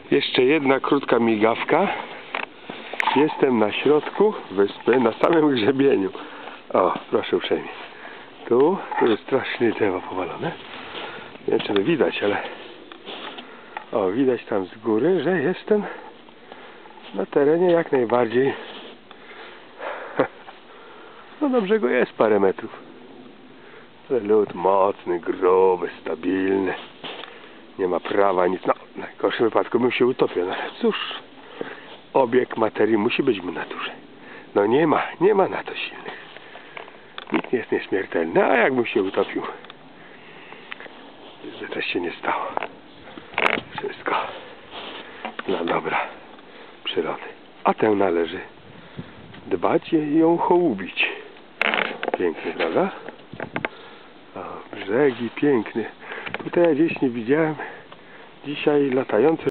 Jeszcze jedna krótka migawka. Jestem na środku wyspy, na samym grzebieniu. O, proszę uprzejmie. Tu jest strasznie drzewo powalone. Nie wiem, czy to widać, ale... O, widać tam z góry, że jestem na terenie jak najbardziej... No do brzegu jest parę metrów. Ale lód mocny, gruby, stabilny. Nie ma prawa nic. No, w najgorszym wypadku bym się utopił. No, ale cóż, obieg materii musi być w naturze. No nie ma na to silnych. Nikt nie jest nieśmiertelny. A jakbym się utopił? Że też się nie stało. Wszystko dla dobra przyrody. A tę należy dbać i ją hołubić. Pięknie, prawda? O, brzegi piękne. Tutaj ja gdzieś nie widziałem dzisiaj latające